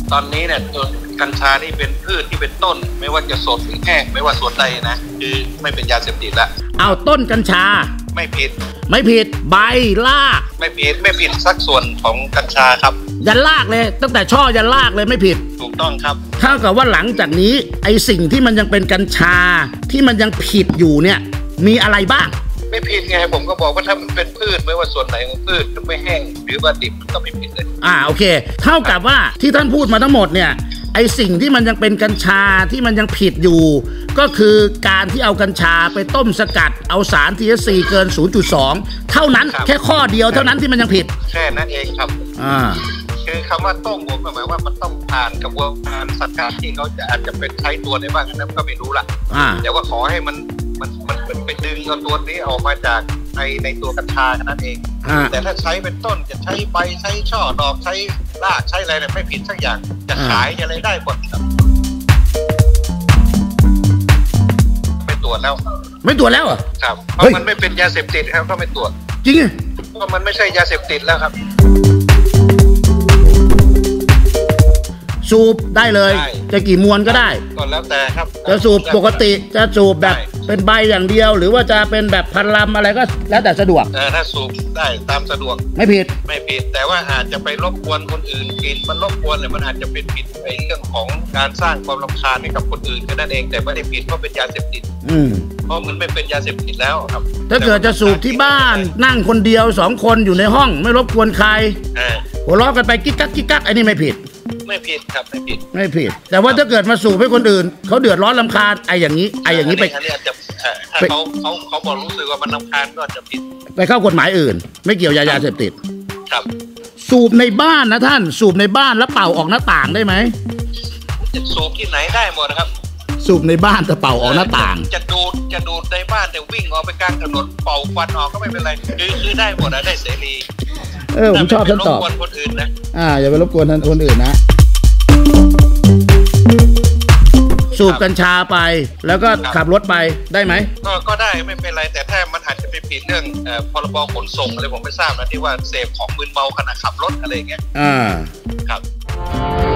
ตอนนี้เนี่ยตัวกัญชานี่เป็นพืชที่เป็นต้นไม่ว่าจะสดหรือแห้งไม่ว่าส่วนใดนะคือไม่เป็นยาเสพติดละเอาต้นกัญชาไม่ผิดใบรากไม่ผิดสักส่วนของกัญชาครับยันรากเลยตั้งแต่ช่อยันรากเลยไม่ผิดถูกต้องครับเท่ากับว่าหลังจากนี้ไอสิ่งที่มันยังเป็นกัญชาที่มันยังผิดอยู่เนี่ยมีอะไรบ้างไม่ผิดไงผมก็บอกว่าถ้ามันเป็นพืชไม่ว่าส่วนไหนของพืชจะไม่แห้งหรือว่าดิบมันก็ไม่ผิดเลยโอเคเท่ากับว่าที่ท่านพูดมาทั้งหมดเนี่ยไอสิ่งที่มันยังเป็นกัญชาที่มันยังผิดอยู่ก็คือการที่เอากัญชาไปต้มสกัดเอาสาร THC เกิน 0.2 เท่านั้นแค่ข้อเดียวเท่านั้นที่มันยังผิดแค่นั้นเองครับคือคำว่าต้มผมหมายว่ามันต้องผ่านกระบวนการสกัดที่เขาจะอาจจะเป็นใช้ตัวในบ้างนั้นก็ไม่รู้ละแต่ว่าขอให้มันไปดึงเอาตัวนี้ออกมาจากในตัวกัญชาแค่นั้นเองแต่ถ้าใช้เป็นต้นจะใช้ใบใช้ช่อดอกใช้รากใช้อะไรเนี่ยไม่ผิดสักอย่างจะขายอะไรได้หมดครับไม่ตรวจแล้วอ่ะครับเพราะมันไม่เป็นยาเสพติดครับก็ไม่ตรวจจริงเพราะมันไม่ใช่ยาเสพติดแล้วครับสูบได้เลยจะกี่มวนก็ได้ก็แล้วแต่ครับจะสูบปกติจะสูบแบบเป็นใบอย่างเดียวหรือว่าจะเป็นแบบพันลำอะไรก็แล้วแต่สะดวกถ้าสูบได้ตามสะดวกไม่ผิดแต่ว่าอาจจะไปรบกวนคนอื่นกินมันรบกวนเนี่ยมันอาจจะเป็นผิดในเรื่องของการสร้างความรำคาญให้กับคนอื่นแค่นั้นเองแต่ไม่ได้ผิดเพราะเป็นยาเสพติดเพราะมันไม่เป็นยาเสพติดแล้วครับถ้าเกิดจะสูบที่บ้านนั่งคนเดียว2 คนอยู่ในห้องไม่รบกวนใครหัวเราะกันไปกิ๊กกักไอ้นี่ไม่ผิดครับไม่ผิดแต่ว่าถ้าเกิดมาสูบให้คนอื่นเขาเดือดร้อนรำคาญอย่างนี้ไปถ้าเขาบอกรู้สึกว่ามันรำคาญก็จะผิดไปเข้ากฎหมายอื่นไม่เกี่ยวยาเสพติดครับสูบในบ้านนะท่านสูบในบ้านแล้วเป่าออกหน้าต่างได้ไหมสูบที่ไหนได้หมดนะครับสูบในบ้านแต่เป่าออกหน้าต่างจะดูดในบ้านแต่วิ่งออกไปกลางถนนเป่าควันออกก็ไม่เป็นไรคือได้หมดนะได้เสรีผมชอบท่านตอบรบกวนคนอื่นนะอย่าไปรบกวนคนอื่นนะสูบกัญชาไปแล้วก็ขับรถไปได้ไหมก็ได้ไม่เป็นไรแต่ถ้ามันอาจจะไปผิดเรื่องพรบขนส่งอะไรผมไม่ทราบนะที่ว่าเสพของมึนเมาขณะขับรถอะไรอย่างเงี้ยครับ